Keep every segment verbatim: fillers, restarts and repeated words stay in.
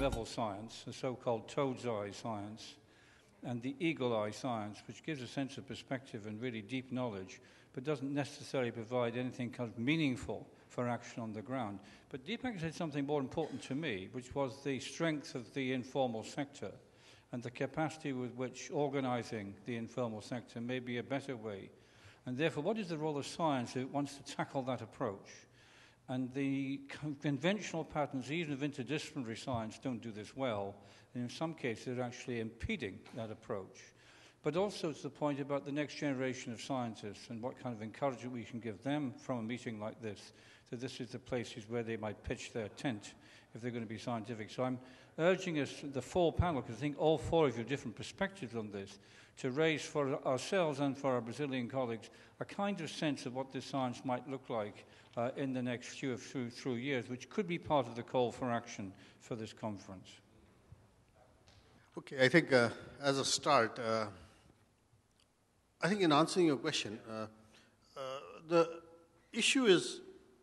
level science, the so-called toad's eye science, and the eagle eye science, which gives a sense of perspective and really deep knowledge, but doesn't necessarily provide anything kind of meaningful for action on the ground. But Deepak said something more important to me, which was the strength of the informal sector and the capacity with which organizing the informal sector may be a better way. And therefore, what is the role of science if it wants to tackle that approach? And the conventional patterns, even of interdisciplinary science, don't do this well. And in some cases, they're actually impeding that approach. But also to the point about the next generation of scientists and what kind of encouragement we can give them from a meeting like this, that this is the places where they might pitch their tent if they're going to be scientific. So I'm urging us, the full panel, because I think all four of you have different perspectives on this, to raise for ourselves and for our Brazilian colleagues a kind of sense of what this science might look like uh, in the next few through, through years, which could be part of the call for action for this conference. Okay, I think uh, as a start, uh, I think in answering your question, uh, uh, the issue is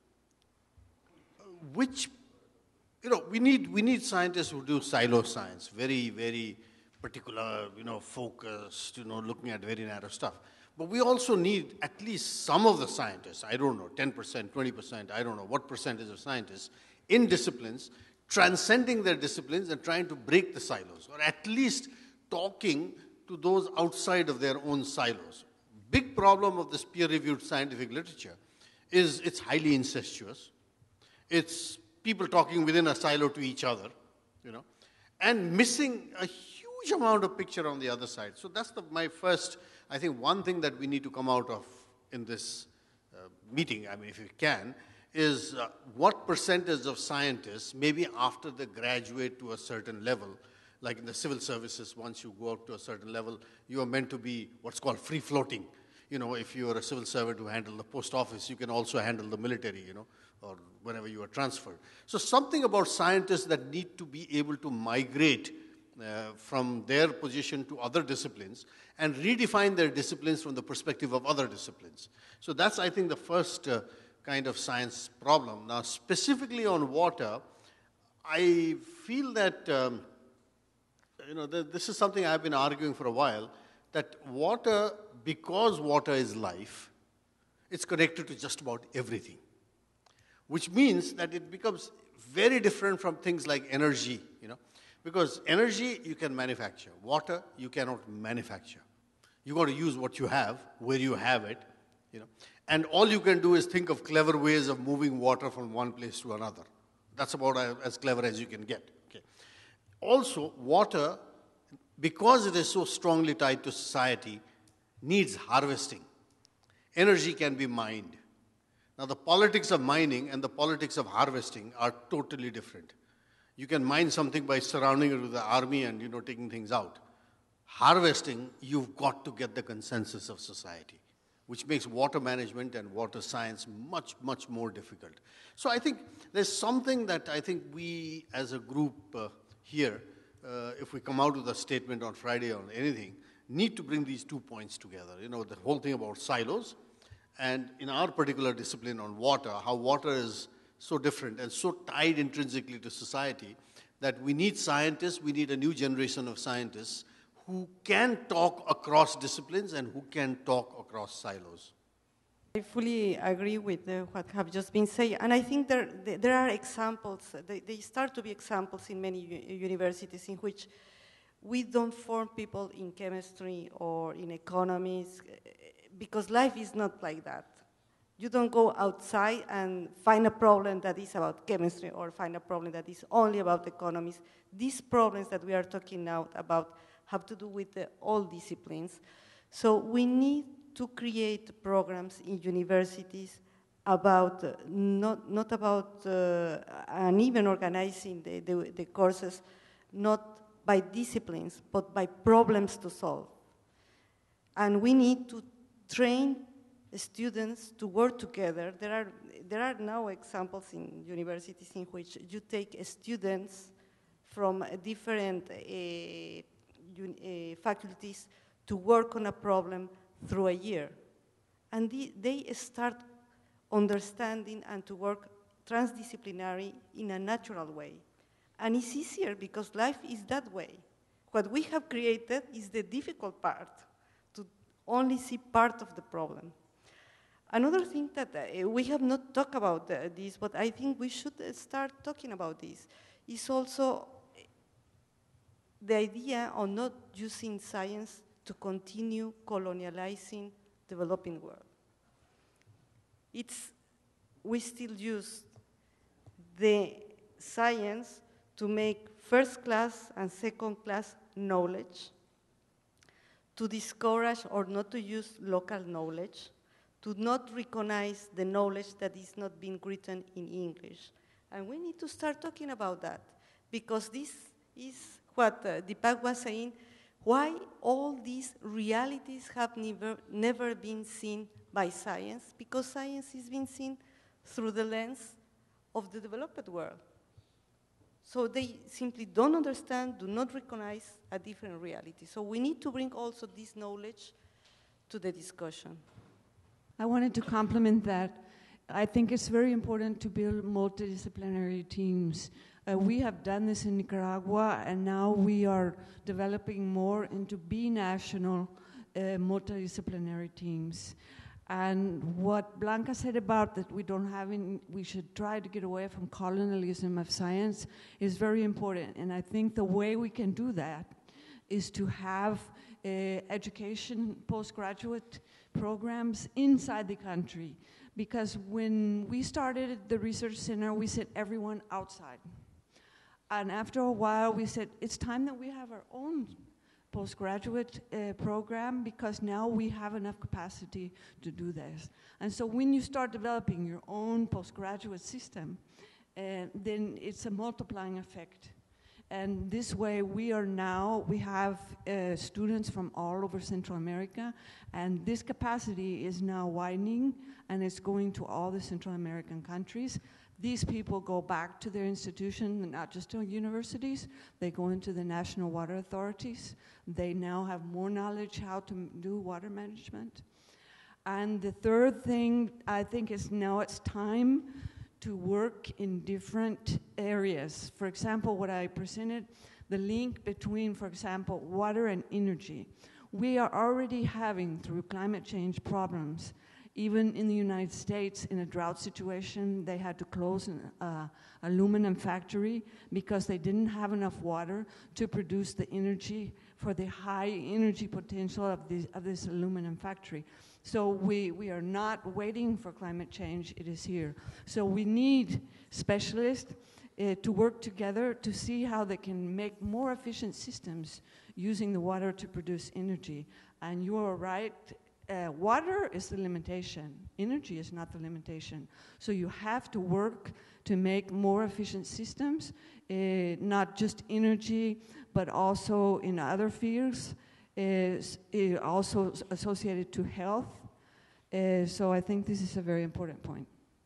which, you know, we need, we need scientists who do silo science, very, very particular, you know, focused, you know, looking at very narrow stuff. But we also need at least some of the scientists, I don't know, ten percent, twenty percent, I don't know what percentage of scientists in disciplines, transcending their disciplines and trying to break the silos, or at least talking to those outside of their own silos. Big problem of this peer-reviewed scientific literature is it's highly incestuous. It's people talking within a silo to each other, you know, and missing a huge amount of picture on the other side. So that's the, my first, I think one thing that we need to come out of in this uh, meeting, I mean, if you can, is uh, what percentage of scientists, maybe after they graduate to a certain level, like in the civil services, once you go up to a certain level, you are meant to be what's called free-floating. You know, if you are a civil servant who handle the post office, you can also handle the military, you know, or whenever you are transferred. So something about scientists that need to be able to migrate uh, from their position to other disciplines and redefine their disciplines from the perspective of other disciplines. So that's, I think, the first uh, kind of science problem. Now, specifically on water, I feel that, um, you know, th this is something I've been arguing for a while, that water, because water is life, it's connected to just about everything, which means that it becomes very different from things like energy, you know, because energy you can manufacture, water you cannot manufacture. You got to use what you have, where you have it, you know, and all you can do is think of clever ways of moving water from one place to another. That's about as clever as you can get. Okay. Also, water, because it is so strongly tied to society, needs harvesting. Energy can be mined. Now, the politics of mining and the politics of harvesting are totally different. You can mine something by surrounding it with the army and, you know, taking things out. Harvesting, you've got to get the consensus of society, which makes water management and water science much, much more difficult. So I think there's something that I think we as a group uh, here, uh, if we come out with a statement on Friday on anything, need to bring these two points together. You know, the whole thing about silos, and in our particular discipline on water, how water is so different and so tied intrinsically to society that we need scientists, we need a new generation of scientists who can talk across disciplines and who can talk across silos. I fully agree with uh, what have just been said, and I think there, there are examples, they, they start to be examples in many universities in which we don't form people in chemistry or in economics, because life is not like that. You don't go outside and find a problem that is about chemistry or find a problem that is only about economics. These problems that we are talking now about have to do with the, all disciplines. So we need to create programs in universities about, uh, not, not about, uh, and even organizing the, the, the courses, not by disciplines, but by problems to solve. And we need to train students to work together. There are, there are now examples in universities in which you take students from different uh, uh, faculties to work on a problem through a year. And the, they start understanding and to work transdisciplinary in a natural way. And it's easier because life is that way. What we have created is the difficult part, to only see part of the problem. Another thing that uh, we have not talked about uh, this, but I think we should uh, start talking about this, is also the idea of not using science to continue colonializing developing world. It's, we still use the science to make first class and second class knowledge, to discourage or not to use local knowledge, to not recognize the knowledge that is not being written in English. And we need to start talking about that, because this is what uh, Deepak was saying, why all these realities have never, never been seen by science, because science is being seen through the lens of the developed world. So they simply don't understand, do not recognize a different reality. So we need to bring also this knowledge to the discussion. I wanted to complement that. I think it's very important to build multidisciplinary teams. Uh, we have done this in Nicaragua, and now we are developing more into binational uh, multidisciplinary teams. And what Blanca said about that we don't have, in, we should try to get away from colonialism of science is very important. And I think the way we can do that is to have uh, education, postgraduate programs inside the country. Because when we started the research center, we sent everyone outside. And after a while, we said, it's time that we have our own postgraduate uh, program, because now we have enough capacity to do this. And so when you start developing your own postgraduate system, uh, then it's a multiplying effect. And this way we are now, we have uh, students from all over Central America, and this capacity is now widening, and it's going to all the Central American countries. These people go back to their institution, not just to universities, they go into the national water authorities. They now have more knowledge how to m- do water management. And the third thing, I think, is now it's time to work in different areas. For example, what I presented, the link between, for example, water and energy. We are already having, through climate change, problems. Even in the United States, in a drought situation, they had to close an uh, aluminum factory because they didn't have enough water to produce the energy for the high energy potential of this, of this aluminum factory. So we, we are not waiting for climate change, it is here. So we need specialists uh, to work together to see how they can make more efficient systems using the water to produce energy. And you are right, uh, water is the limitation, energy is not the limitation. So you have to work to make more efficient systems, uh, not just energy, but also in other fields, is uh, also associated to health. Uh, so I think this is a very important point.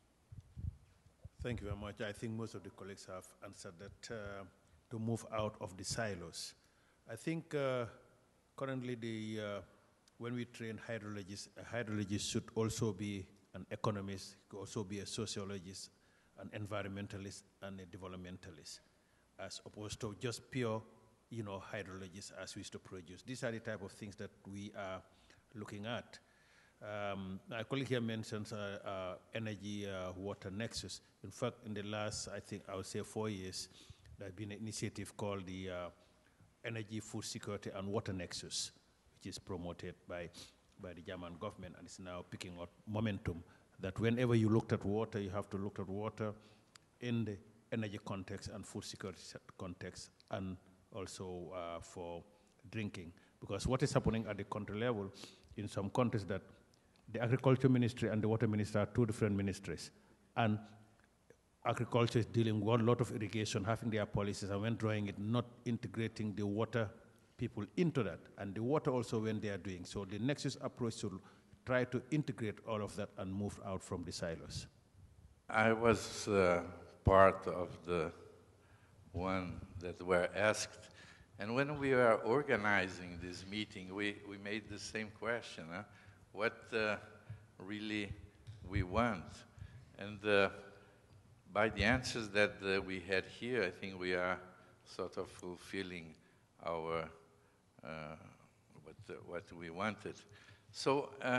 Thank you very much. I think most of the colleagues have answered that, uh, to move out of the silos. I think uh, currently the, uh, when we train hydrologists, a hydrologist should also be an economist, could also be a sociologist, an environmentalist, and a developmentalist, as opposed to just pure, you know, hydrologists as we used to produce. These are the type of things that we are looking at. Um, my colleague here mentions uh, uh, energy uh, water nexus. In fact, in the last, I think, I would say four years, there's been an initiative called the uh, Energy, Food Security, and Water Nexus, which is promoted by, by the German government, and it's now picking up momentum, that whenever you looked at water, you have to look at water in the energy context and food security context, and also uh, for drinking. Because what is happening at the country level, in some countries, that the agriculture ministry and the water ministry are two different ministries. And agriculture is dealing with a lot of irrigation, having their policies, and when drawing it, not integrating the water people into that. And the water also when they are doing. So the nexus approach to try to integrate all of that and move out from the silos. I was uh, part of the one that were asked. And when we were organizing this meeting, we, we made the same question, huh? What uh, really we want. And uh, by the answers that uh, we had here, I think we are sort of fulfilling our uh, what, uh, what we wanted. So uh,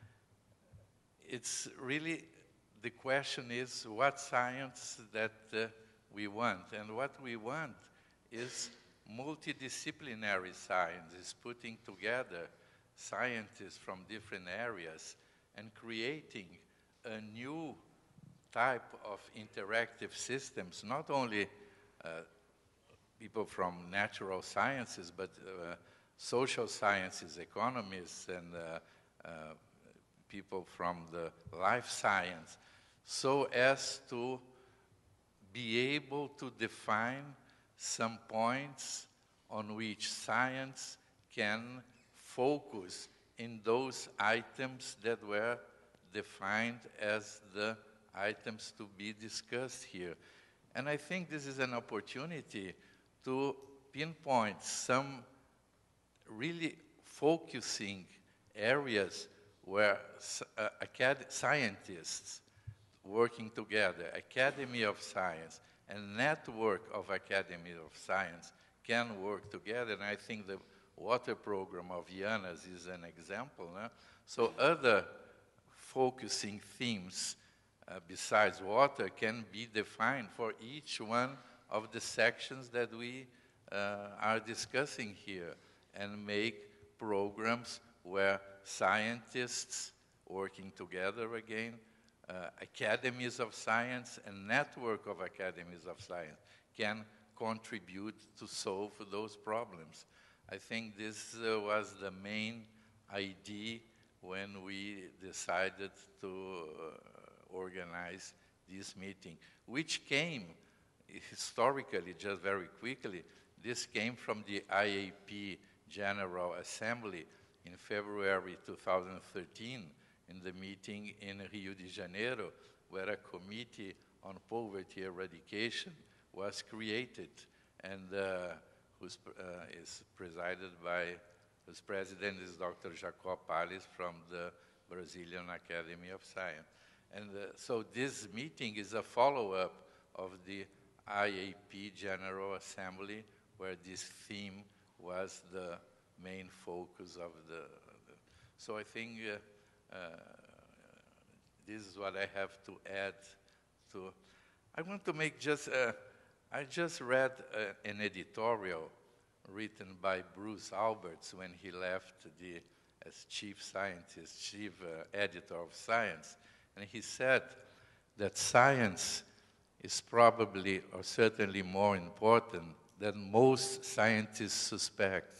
it's really, the question is what science that uh, we want. And what we want is multidisciplinary science, is putting together scientists from different areas and creating a new type of interactive systems, not only uh, people from natural sciences, but uh, social sciences, economists, and uh, uh, people from the life science, so as to be able to define some points on which science can focus in those items that were defined as the items to be discussed here. And I think this is an opportunity to pinpoint some really focusing areas where uh, acad- scientists working together, Academy of Science, and network of Academy of Science can work together. And I think the water program of IANAS is an example. No? So other focusing themes uh, besides water can be defined for each one of the sections that we uh, are discussing here, and make programs where scientists working together again, uh, academies of science and network of academies of science can contribute to solve those problems. I think this uh, was the main idea when we decided to uh, organize this meeting, which came historically, just very quickly, this came from the I A P General Assembly in February two thousand thirteen, in the meeting in Rio de Janeiro, where a committee on poverty eradication was created, and uh, who's, uh, is presided by, whose president is Doctor Jacob Palles from the Brazilian Academy of Science. And uh, so this meeting is a follow-up of the I A P General Assembly, where this theme was the main focus of the, the so I think uh, uh, this is what I have to add to. I want to make just, uh, I just read uh, an editorial written by Bruce Alberts when he left the, as chief scientist, chief uh, editor of Science, and he said that science is probably or certainly more important than most scientists suspect.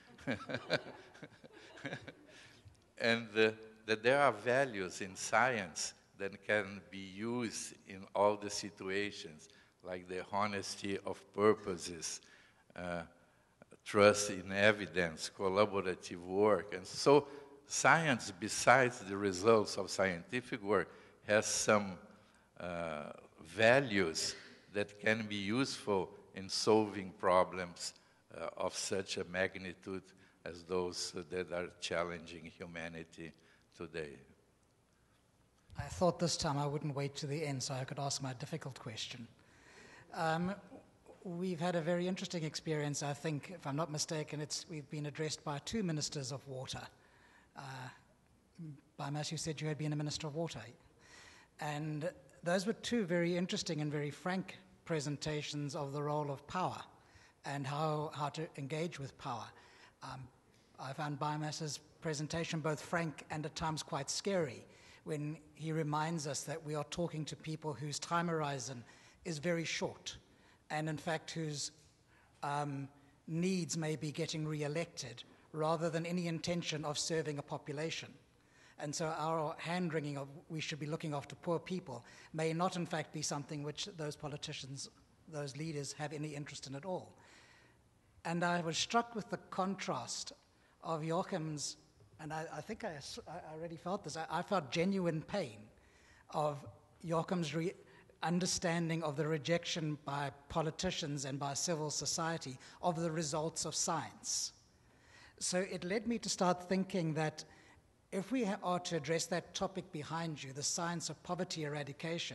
And uh, that there are values in science that can be used in all the situations, like the honesty of purposes, uh, trust in evidence, collaborative work. And so science, besides the results of scientific work, has some uh, values that can be useful in solving problems uh, of such a magnitude as those uh, that are challenging humanity today. I thought this time I wouldn't wait to the end so I could ask my difficult question. Um, we've had a very interesting experience, I think, if I'm not mistaken, it's, we've been addressed by two ministers of water. Uh, Baimas, you said you had been a minister of water. And those were two very interesting and very frank presentations of the role of power and how, how to engage with power. Um, I found Baimas's presentation both frank and at times quite scary when he reminds us that we are talking to people whose time horizon is very short and in fact whose um, needs may be getting re-elected rather than any intention of serving a population. And so our hand-wringing of we should be looking after poor people may not in fact be something which those politicians, those leaders have any interest in at all. And I was struck with the contrast of Joachim's, and I, I think I, I already felt this, I, I felt genuine pain of Joachim's re- understanding of the rejection by politicians and by civil society of the results of science. So it led me to start thinking that if we are to address that topic behind you, the science of poverty eradication,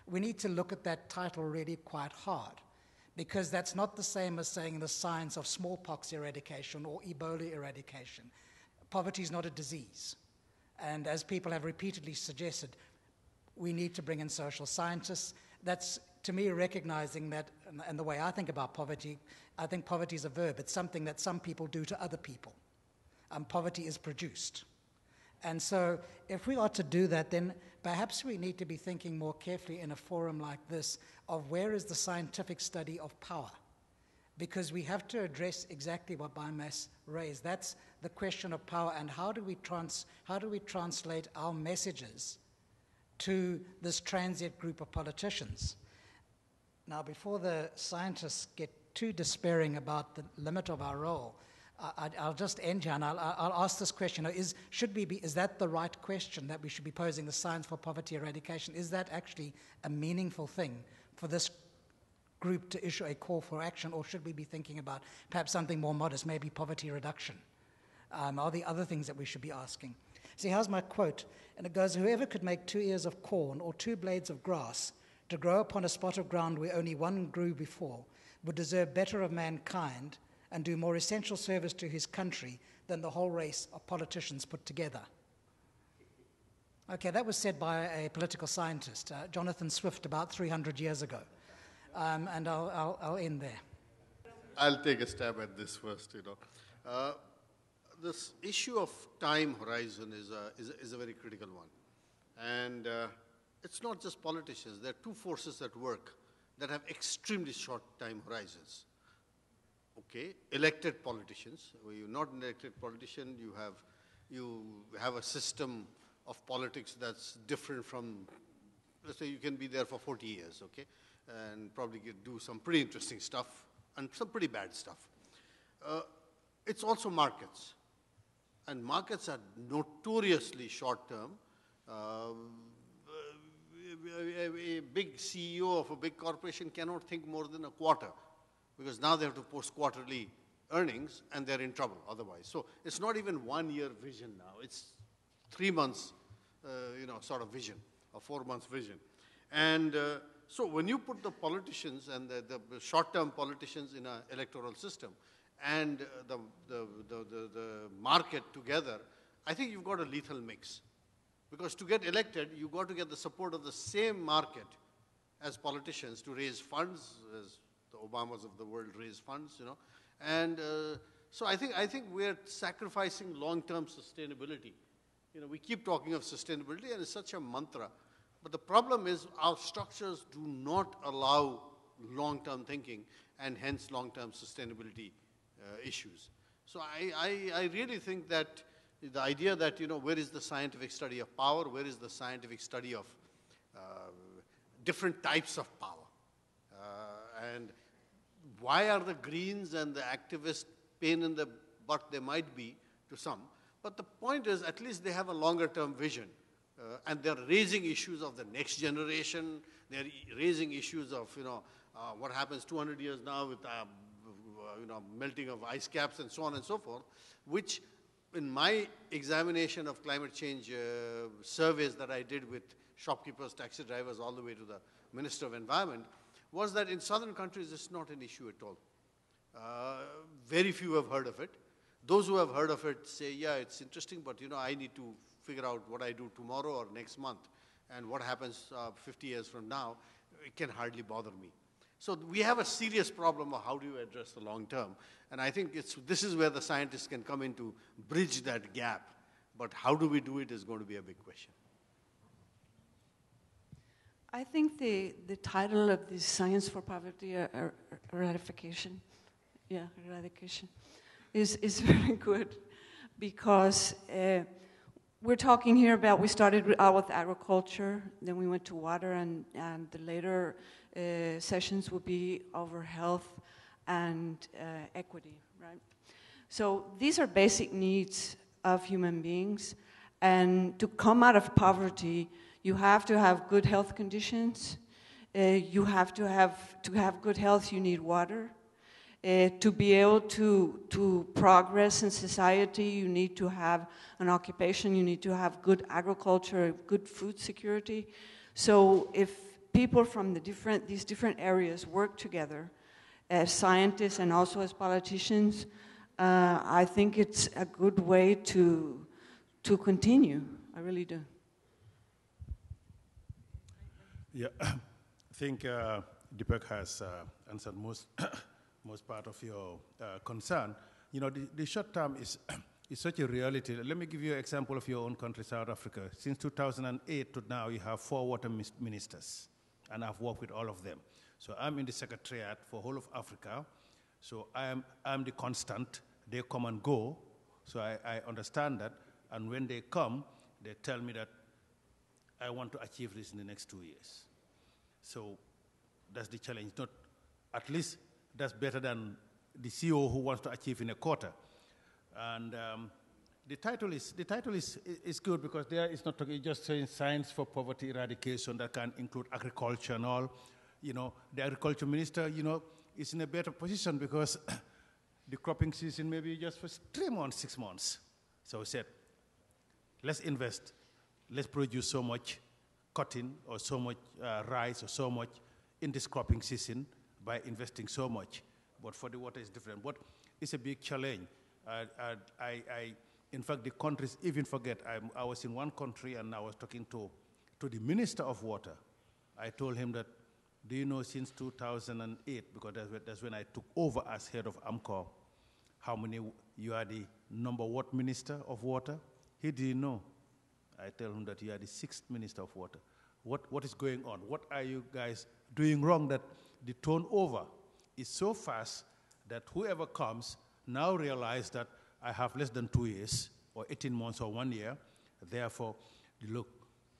we need to look at that title really quite hard, because that's not the same as saying the science of smallpox eradication or Ebola eradication. Poverty is not a disease. And as people have repeatedly suggested, we need to bring in social scientists. That's, to me, recognizing that, and the way I think about poverty, I think poverty is a verb. It's something that some people do to other people. Um, poverty is produced. And so if we are to do that, then perhaps we need to be thinking more carefully in a forum like this of where is the scientific study of power? Because we have to address exactly what Biomass raised. That's the question of power, and how do we trans how do we translate our messages to this transient group of politicians? Now, before the scientists get too despairing about the limit of our role, I, I'll just end here, and I'll, I'll ask this question: Is should we be? Is that the right question that we should be posing? The science for poverty eradication, is that actually a meaningful thing for this group to issue a call for action, or should we be thinking about perhaps something more modest, maybe poverty reduction? Um, are the other things that we should be asking? See, here's my quote, and it goes, "Whoever could make two ears of corn or two blades of grass to grow upon a spot of ground where only one grew before would deserve better of mankind and do more essential service to his country than the whole race of politicians put together." Okay, that was said by a political scientist, uh, Jonathan Swift, about three hundred years ago. Um, and I'll, I'll, I'll end there. I'll take a stab at this first, you know. Uh, this issue of time horizon is a, is a, is a very critical one. And uh, it's not just politicians. There are two forces at work that have extremely short time horizons. Okay, elected politicians. When you're not an elected politician, you have, you have a system of politics that's different from, let's say you can be there for forty years, okay? And probably get, do some pretty interesting stuff and some pretty bad stuff. Uh, it's also markets. And markets are notoriously short-term. Uh, a, a, a big C E O of a big corporation cannot think more than a quarter, because now they have to post quarterly earnings and they're in trouble otherwise. So it's not even one-year vision now. It's three months, uh, you know, sort of vision, or four months vision. And uh, so when you put the politicians and the, the short-term politicians in an electoral system and the, the, the, the, the market together, I think you've got a lethal mix. Because to get elected, you've got to get the support of the same market as politicians to raise funds, as the Obamas of the world raise funds, you know. And uh, so I think, I think we're sacrificing long-term sustainability. You know, we keep talking of sustainability, and it's such a mantra. But the problem is our structures do not allow long-term thinking and hence long-term sustainability uh, issues. So I, I, I really think that the idea that, you know, where is the scientific study of power, where is the scientific study of uh, different types of power, uh, and why are the Greens and the activists pain in the butt they might be to some, but the point is at least they have a longer-term vision. Uh, and they're raising issues of the next generation. They're raising issues of, you know, uh, what happens two hundred years now with, uh, you know, melting of ice caps and so on and so forth, which in my examination of climate change uh, surveys that I did with shopkeepers, taxi drivers, all the way to the Minister of Environment, was that in southern countries it's not an issue at all. Uh, very few have heard of it. Those who have heard of it say, yeah, it's interesting, but, you know, I need to figure out what I do tomorrow or next month, and what happens uh, fifty years from now, it can hardly bother me. So we have a serious problem of how do you address the long term, and I think it's, this is where the scientists can come in to bridge that gap, but how do we do it is going to be a big question. I think the, the title of this Science for Poverty er, er, Eradication, yeah, eradication, is, is very good, because uh, we're talking here about, we started out with agriculture, then we went to water, and, and the later uh, sessions will be over health and uh, equity, right? So these are basic needs of human beings, and to come out of poverty, you have to have good health conditions, uh, you have to have, to have good health, you need water. Uh, to be able to, to progress in society, you need to have an occupation, you need to have good agriculture, good food security. So if, people from the different, these different areas work together as scientists and also as politicians, uh, I think it's a good way to, to continue. I really do. Yeah, I think uh, Deepak has uh, answered most, most part of your uh, concern. You know, the, the short term is, is such a reality. Let me give you an example of your own country, South Africa. Since two thousand eight to now, you have four water ministers, and I've worked with all of them. So I'm in the Secretariat for whole of Africa. So I am I'm the constant. They come and go. So I, I understand that. And when they come, they tell me that I want to achieve this in the next two years. So that's the challenge. Not, at least that's better than the C E O who wants to achieve in a quarter. And um, the title is the title is is good because there it's not talking, just saying science for poverty eradication that can include agriculture and all. You know, the agriculture minister, you know, is in a better position because the cropping season may be just for three months, six months. So he said, let's invest, let's produce so much cotton or so much uh, rice or so much in this cropping season by investing so much. But for the water, it's different. But it's a big challenge. Uh, uh, I, I, in fact, the countries even forget. I'm, I was in one country and I was talking to, to the Minister of Water. I told him that, do you know since two thousand eight, because that's when, that's when I took over as head of AMCOR, how many, you are the number what Minister of Water? He didn't know. I tell him that you are the sixth Minister of Water. What, what is going on? What are you guys doing wrong that the turnover is so fast that whoever comes now realize that I have less than two years or eighteen months or one year, therefore, look,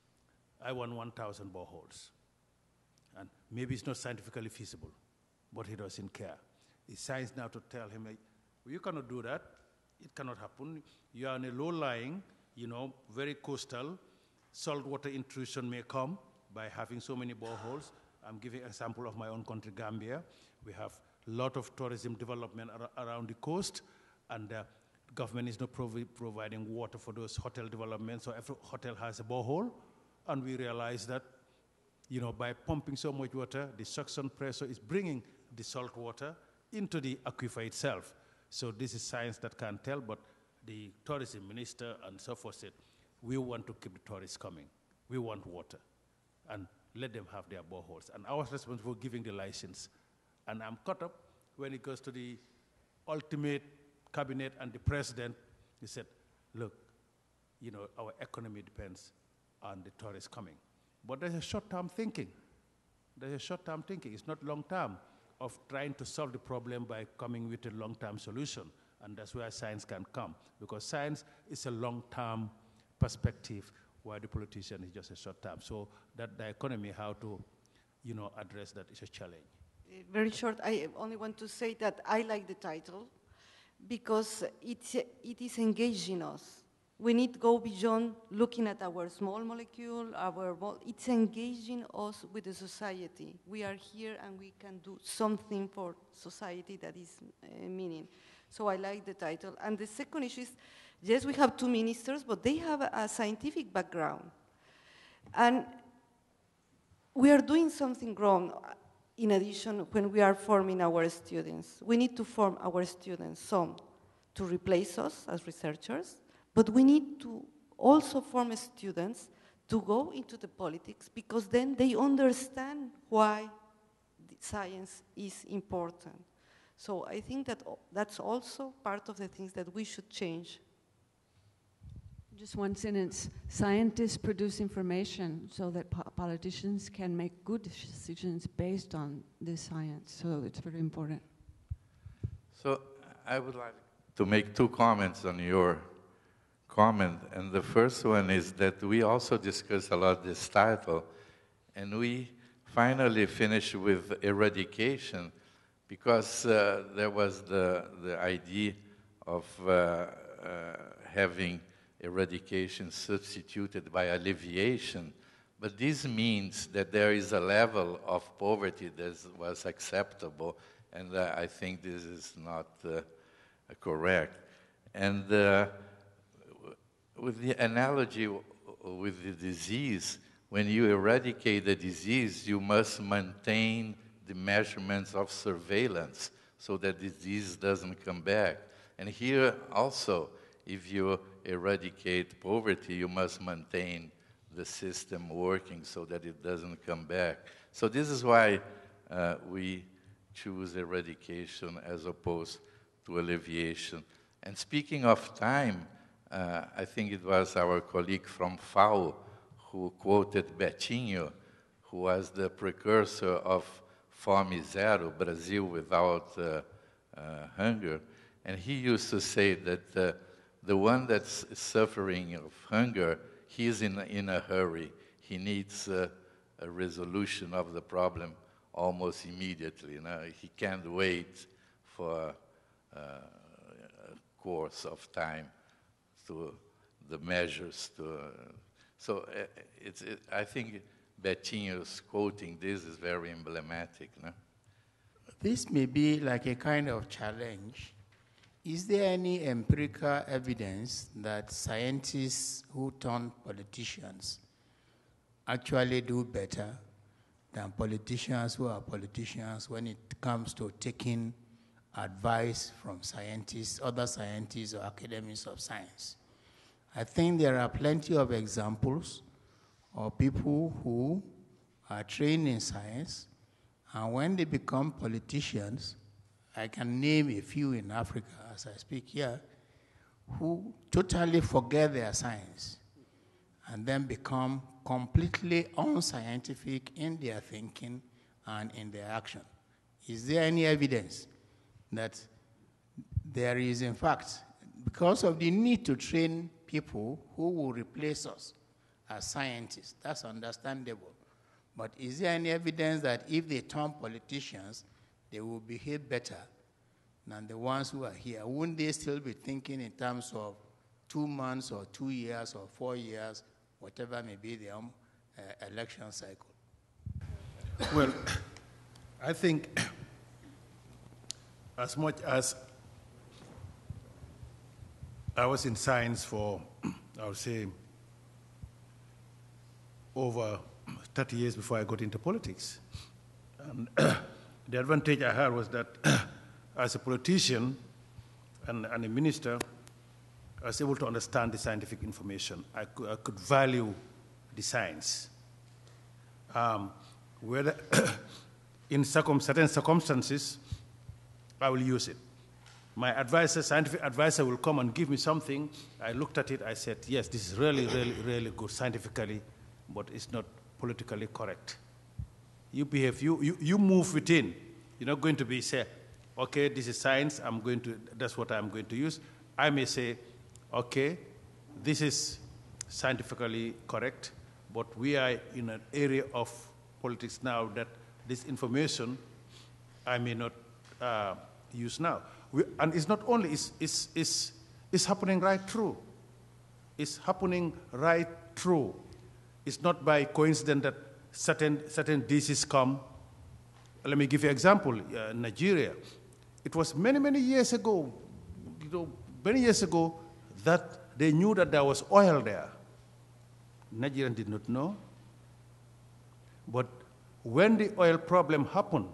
I want one thousand boreholes. And maybe it's not scientifically feasible, but he doesn't care. It's science now to tell him, like, well, you cannot do that. It cannot happen. You are in a low-lying, you know, very coastal. Saltwater intrusion may come by having so many boreholes. I'm giving an example of my own country, Gambia. We have a lot of tourism development ar around the coast, and the uh, government is not provi providing water for those hotel developments, so every hotel has a borehole, and we realize that, you know, by pumping so much water, the suction pressure is bringing the salt water into the aquifer itself. So this is science that can't tell, but the tourism minister and so forth said, we want to keep the tourists coming. We want water, and let them have their boreholes. And I was responsible for giving the license. And I'm caught up when it goes to the ultimate cabinet and the president. He said, look, you know, our economy depends on the tourists coming. But there's a short-term thinking. There's a short-term thinking. It's not long-term of trying to solve the problem by coming with a long-term solution. And that's where science can come, because science is a long-term perspective while the politician is just a short-term. So that the economy, how to, you know, address that is a challenge. Very short, I only want to say that I like the title because it's, it is engaging us. We need to go beyond looking at our small molecule, our, it's engaging us with the society. We are here and we can do something for society that is uh, meaning. So I like the title. And the second issue is, yes, we have two ministers, but they have a, a scientific background. And we are doing something wrong. In addition, when we are forming our students, we need to form our students, some to replace us as researchers, but we need to also form students to go into the politics, because then they understand why the science is important. So I think that that's also part of the things that we should change. Just one sentence. Scientists produce information so that po politicians can make good decisions based on this science. So it's very important. So I would like to make two comments on your comment. And the first one is that we also discussed a lot this title, and we finally finished with eradication, because uh, there was the, the idea of uh, uh, having eradication substituted by alleviation, but this means that there is a level of poverty that was acceptable, and uh, I think this is not uh, correct. And uh, with the analogy with the disease, when you eradicate the disease, you must maintain the measurements of surveillance so that the disease doesn't come back. And here also, if you eradicate poverty, you must maintain the system working so that it doesn't come back. So this is why uh, we choose eradication as opposed to alleviation. And speaking of time, uh, I think it was our colleague from FAO who quoted Betinho, who was the precursor of Fome Zero, Brazil without uh, uh, hunger. And he used to say that uh, the one that's suffering of hunger, he's in, in a hurry. He needs uh, a resolution of the problem almost immediately. You know? He can't wait for uh, a course of time to the measures. To, uh, so uh, it's, it, I think Betinho's quoting this is very emblematic. No? This may be like a kind of challenge. Is there any empirical evidence that scientists who turn politicians actually do better than politicians who are politicians when it comes to taking advice from scientists, other scientists or academics of science? I think there are plenty of examples of people who are trained in science, and when they become politicians, I can name a few in Africa as I speak here, who totally forget their science and then become completely unscientific in their thinking and in their action. Is there any evidence that there is, in fact, because of the need to train people who will replace us as scientists, that's understandable. But is there any evidence that if they turn politicians, they will behave better than the ones who are here? Wouldn't they still be thinking in terms of two months or two years or four years, whatever may be their um, uh, election cycle? Well, I think as much as I was in science for, I would say, over thirty years before I got into politics. And the advantage I had was that as a politician and, and a minister, I was able to understand the scientific information. I could, I could value the science. Um, whether in circum, certain circumstances, I will use it. My advisor, scientific advisor will come and give me something. I looked at it, I said, yes, this is really, really, really good scientifically, but it's not politically correct. You behave, you, you, you move within. You're not going to be say, okay, this is science, I'm going to, that's what I'm going to use. I may say, okay, this is scientifically correct, but we are in an area of politics now that this information I may not uh, use now. We, and it's not only, it's, it's, it's, it's happening right through. It's happening right through. It's not by coincidence that certain, certain diseases come. Let me give you an example. Uh, Nigeria. It was many, many years ago, you know, many years ago, that they knew that there was oil there. Nigerians did not know. But when the oil problem happened,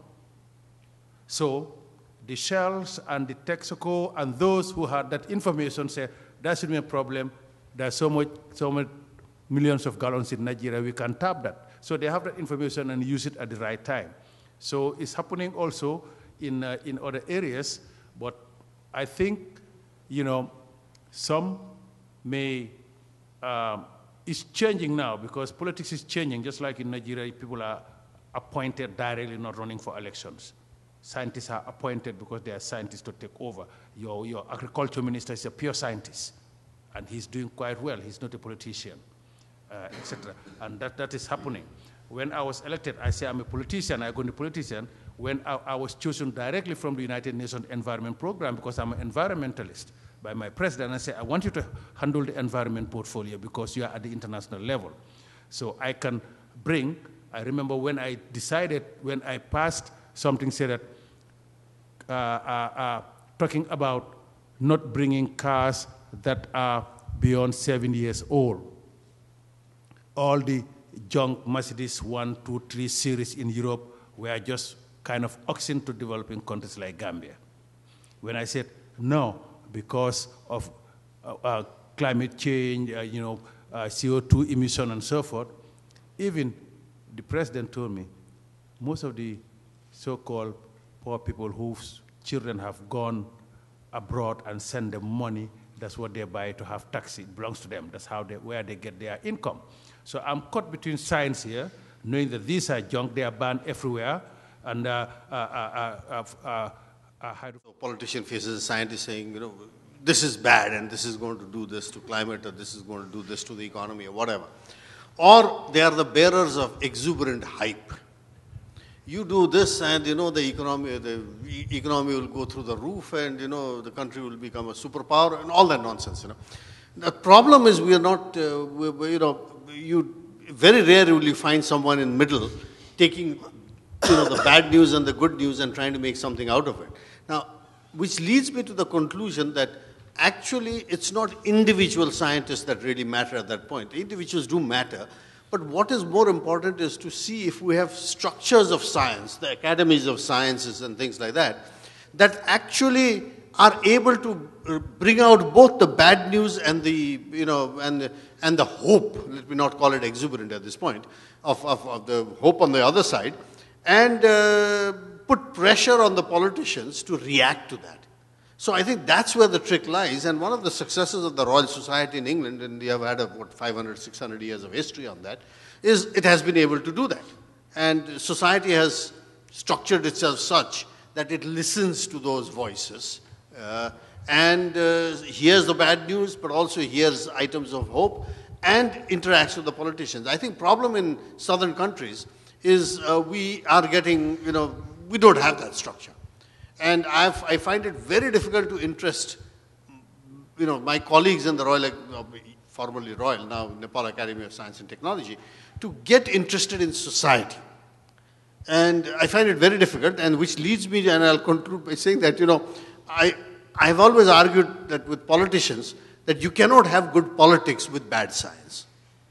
so the Shells and the Texaco and those who had that information said, there should be a problem, there's so much, so much millions of gallons in Nigeria, we can tap that. So they have that information and use it at the right time. So it's happening also in, uh, in other areas, but I think, you know, some may, um, it's changing now because politics is changing, just like in Nigeria, people are appointed directly, not running for elections. Scientists are appointed because they are scientists to take over. Your, your agriculture minister is a pure scientist, and he's doing quite well. He's not a politician, uh, et cetera. And that, that is happening. When I was elected, I say I'm a politician, I go into politician. When I, I was chosen directly from the United Nations Environment Program because I'm an environmentalist by my president, I say, I want you to handle the environment portfolio because you are at the international level. So I can bring, I remember when I decided, when I passed something said that uh, uh, uh, talking about not bringing cars that are beyond seven years old. All the junk Mercedes one, two, three series in Europe were just kind of auction to developing countries like Gambia. When I said no, because of uh, uh, climate change, uh, you know, uh, C O two emission and so forth, even the president told me most of the so-called poor people whose children have gone abroad and send them money, that's what they buy to have taxi. It belongs to them. That's how they, where they get their income. So I'm caught between science here, knowing that these are junk, they are banned everywhere, and uh, uh, uh, uh, uh, uh, a politician faces a scientist saying, you know, this is bad and this is going to do this to climate or this is going to do this to the economy or whatever. Or they are the bearers of exuberant hype. You do this and, you know, the economy, the economy will go through the roof and, you know, the country will become a superpower and all that nonsense, you know. The problem is we are not, uh, we, we, you know, you, very rare will you find someone in middle taking, you know, the bad news and the good news and trying to make something out of it. Now, which leads me to the conclusion that actually it's not individual scientists that really matter at that point. Individuals do matter. But what is more important is to see if we have structures of science, the academies of sciences and things like that, that actually are able to bring out both the bad news and the, you know, and the, and the hope, let me not call it exuberant at this point, of, of, of the hope on the other side, and uh, put pressure on the politicians to react to that. So I think that's where the trick lies, and one of the successes of the Royal Society in England, and we have had, a, what, five hundred, six hundred years of history on that, is it has been able to do that. And society has structured itself such that it listens to those voices, uh, and uh, hears the bad news, but also hears items of hope, and interacts with the politicians. I think problem in southern countries is uh, we are getting, you know, we don't have that structure. And I've, I find it very difficult to interest, you know, my colleagues in the Royal, formerly Royal, now Nepal Academy of Science and Technology, to get interested in society. And I find it very difficult, and which leads me, and I'll conclude by saying that, you know, I, I've always argued that with politicians, that you cannot have good politics with bad science.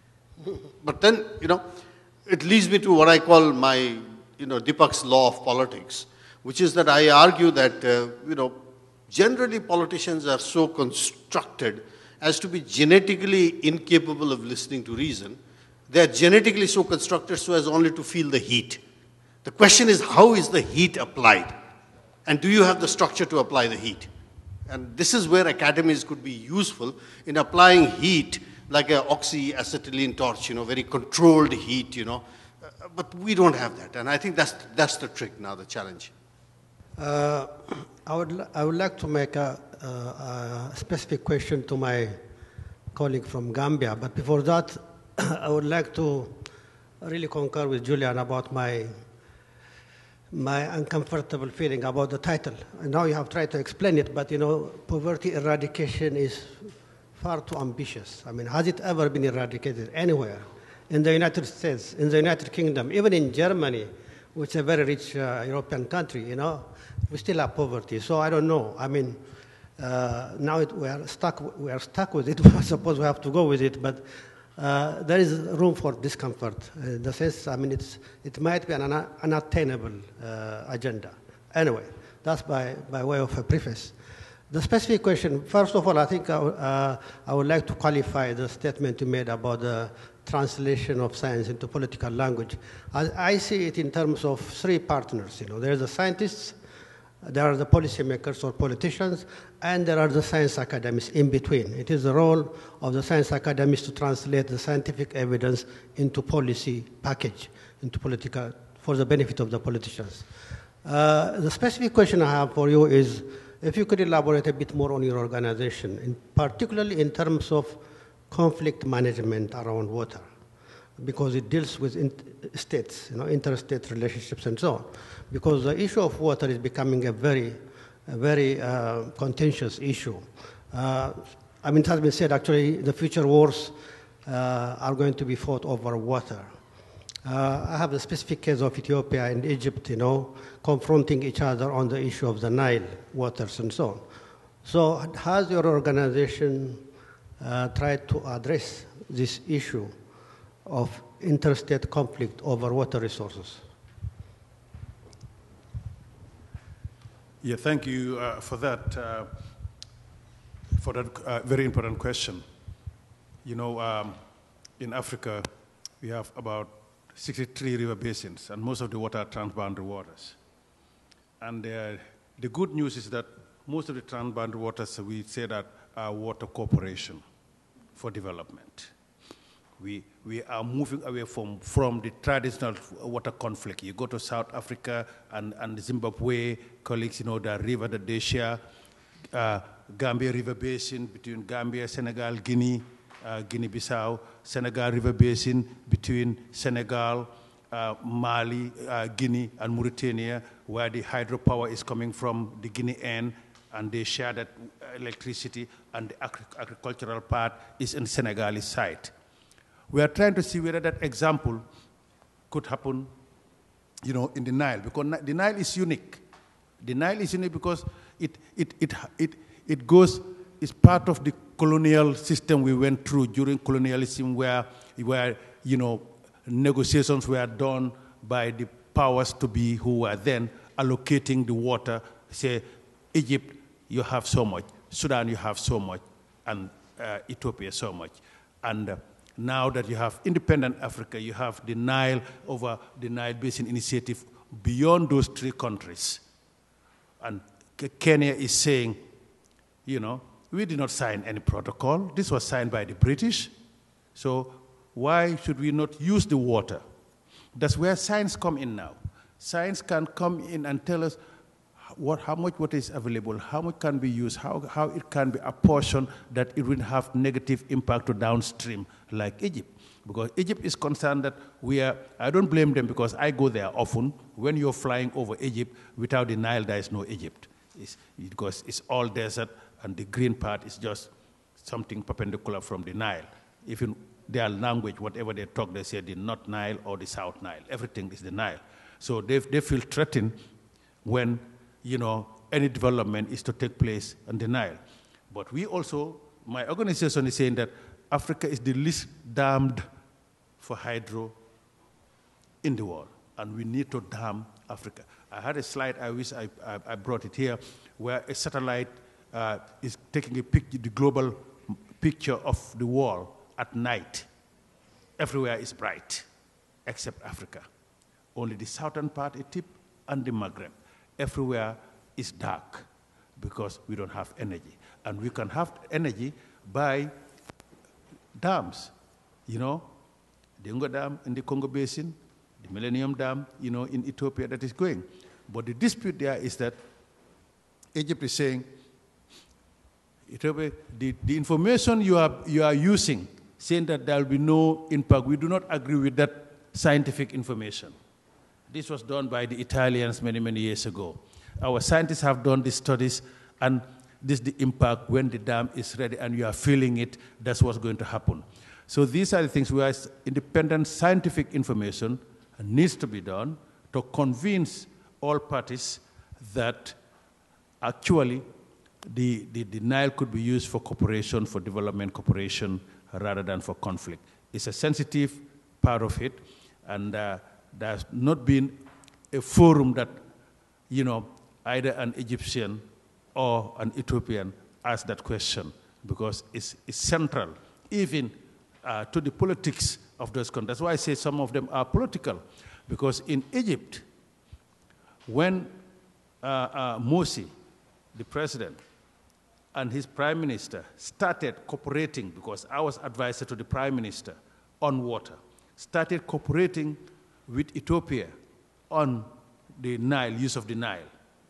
But then, you know, it leads me to what I call my, you know, Dipak's law of politics, which is that I argue that, uh, you know, generally politicians are so constructed as to be genetically incapable of listening to reason. They are genetically so constructed so as only to feel the heat. The question is, how is the heat applied? And do you have the structure to apply the heat? And this is where academies could be useful in applying heat like an oxyacetylene torch, you know, very controlled heat, you know. Uh, but we don't have that. And I think that's, that's the trick now, the challenge. Uh, I would I would like to make a, a, a specific question to my colleague from Gambia, but before that, I would like to really concur with Julian about my my uncomfortable feeling about the title. And now you have tried to explain it, but you know, poverty eradication is far too ambitious. I mean, has it ever been eradicated anywhere? In the United States, in the United Kingdom, even in Germany, which is a very rich uh, European country, you know, we still have poverty. So I don't know. I mean, uh, now it, we are stuck. We are stuck with it. I suppose we have to go with it. But uh, there is room for discomfort. Uh, the sense, I mean, it's it might be an un unattainable uh, agenda. Anyway, that's by by way of a preface. The specific question. First of all, I think I, uh, I would like to qualify the statement you made about the translation of science into political language. I, I see it in terms of three partners. You know, there are the scientists, there are the policymakers or politicians, and there are the science academies in between. It is the role of the science academies to translate the scientific evidence into policy package, into political, for the benefit of the politicians. Uh, the specific question I have for you is, if you could elaborate a bit more on your organization, in particularly in terms of conflict management around water, because it deals with in states, you know, interstate relationships and so on. Because the issue of water is becoming a very, a very uh, contentious issue. Uh, I mean, it has been said actually the future wars uh, are going to be fought over water. Uh, I have the specific case of Ethiopia and Egypt, you know, confronting each other on the issue of the Nile waters and so on. So has your organization uh, tried to address this issue of interstate conflict over water resources? Yeah, thank you uh, for that, uh, for that uh, very important question. You know, um, in Africa, we have about sixty-three river basins, and most of the water are transboundary waters. And uh, the good news is that most of the transboundary waters, we say that are water cooperation for development. We, we are moving away from, from the traditional water conflict. You go to South Africa and, and Zimbabwe, colleagues, you know, the river that they share, uh, Gambia River Basin between Gambia, Senegal, Guinea, uh, Guinea-Bissau, Senegal River Basin between Senegal, uh, Mali, uh, Guinea, and Mauritania, where the hydropower is coming from the Guinea end, and they share that electricity, and the agri agricultural part is in Senegalese side. We are trying to see whether that example could happen, you know, in the Nile, because the Nile is unique. The Nile is unique because it, it, it, it, it goes, it's part of the colonial system we went through during colonialism where, where, you know, negotiations were done by the powers to be who were then allocating the water. Say, Egypt, you have so much. Sudan, you have so much. And uh, Ethiopia, so much. And uh, now that you have independent Africa, you have the Nile over the Nile Basin Initiative beyond those three countries. And Kenya is saying, you know, we did not sign any protocol. This was signed by the British. So why should we not use the water? That's where science come in now. Science can come in and tell us what, how much water is available, how much can be used, how, how it can be apportioned that it will have negative impact to downstream, like Egypt. Because Egypt is concerned that we are, I don't blame them because I go there often. When you're flying over Egypt, without the Nile, there is no Egypt. It's, because it's all desert, and the green part is just something perpendicular from the Nile. Even their language, whatever they talk, they say the North Nile or the South Nile. Everything is the Nile. So they, they feel threatened when, you know, any development is to take place on the Nile. But we also, my organization is saying that Africa is the least dammed for hydro in the world, and we need to dam Africa. I had a slide, I wish I, I, I brought it here, where a satellite uh, is taking a picture, the global picture of the world at night. Everywhere is bright, except Africa. Only the southern part, Egypt, and the Maghreb. Everywhere is dark because we don't have energy. And we can have energy by dams, you know, the Ngo Dam in the Congo Basin, the Millennium Dam, you know, in Ethiopia that is going. But the dispute there is that Egypt is saying, Ethiopia, the, the information you are, you are using, saying that there will be no impact, we do not agree with that scientific information. This was done by the Italians many, many years ago. Our scientists have done these studies, and this is the impact when the dam is ready and you are feeling it, that's what's going to happen. So these are the things where independent scientific information needs to be done to convince all parties that actually the, the, the Nile could be used for cooperation, for development cooperation, rather than for conflict. It's a sensitive part of it, and uh, there's not been a forum that, you know, either an Egyptian or an Ethiopian asked that question, because it's, it's central, even uh, to the politics of those countries. That's why I say some of them are political, because in Egypt, when uh, uh, Morsi, the president, and his prime minister started cooperating, because I was advisor to the prime minister on water, started cooperating with Ethiopia on the Nile, use of the Nile.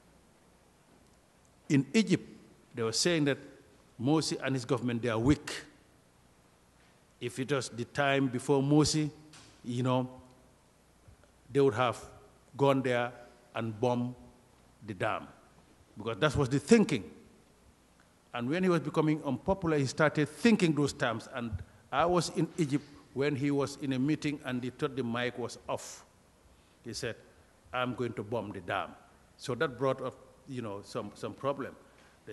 In Egypt, they were saying that Morsi and his government, they are weak. If it was the time before Morsi, you know, they would have gone there and bombed the dam, because that was the thinking. And when he was becoming unpopular, he started thinking those terms. And I was in Egypt when he was in a meeting and he thought the mic was off. He said, I'm going to bomb the dam. So that brought up, you know, some, some problem.